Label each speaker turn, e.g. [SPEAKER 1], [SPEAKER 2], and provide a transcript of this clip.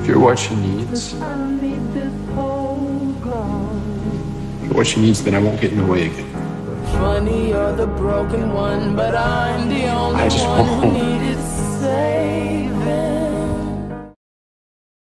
[SPEAKER 1] you're what she needs, then I won't get in the way again.
[SPEAKER 2] Funny, you're the broken one, but I'm the only
[SPEAKER 1] I just
[SPEAKER 2] one who
[SPEAKER 1] won't.
[SPEAKER 2] needs